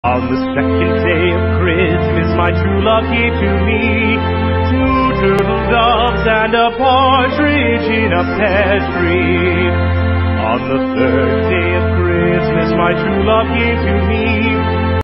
On the second day of Christmas, my true love gave to me 2 turtle doves and a partridge in a pear tree. On the third day of Christmas, my true love gave to me